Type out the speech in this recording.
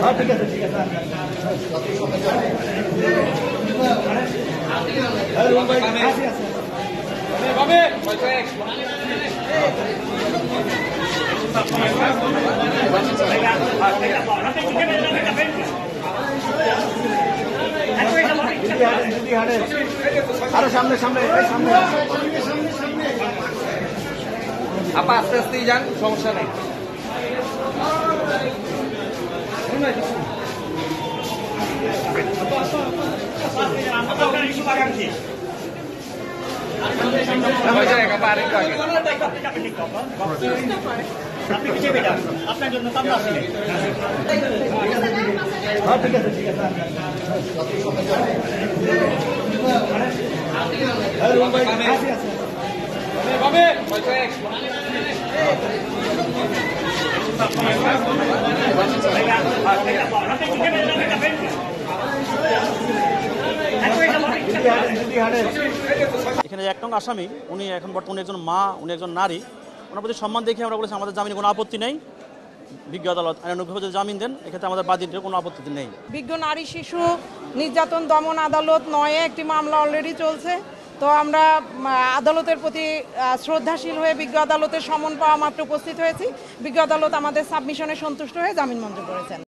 ঠিক আছে ঠিক আছে আরো সামনে সামনে সামনে আপা আস্তে আস্তেই যান, সমস্যা নেই। আপনার জন্য ঠিক আছে ঠিক আছে এখানে এক নং আসামি উনি এখন বর্তমানে একজন মা, উনি একজন নারী, ওনার প্রতি সম্মান দেখে আমরা বলেছি আমাদের জামিনে কোনো আপত্তি নেই। বিজ্ঞ আদালত আইনানুগভাবে যদি জামিন দেন এক্ষেত্রে আমাদের বাদীদের কোনো আপত্তি নেই। বিজ্ঞ নারী শিশু নির্যাতন দমন আদালত ৯-এ একটি মামলা অলরেডি চলছে। তো আমরা আদালতের প্রতি শ্রদ্ধাশীল হয়ে বিজ্ঞ আদালতের সমন পাওয়া মাত্র উপস্থিত হয়েছি। বিজ্ঞ আদালত আমাদের সাবমিশনে সন্তুষ্ট হয়ে জামিন মঞ্জুর করেছেন।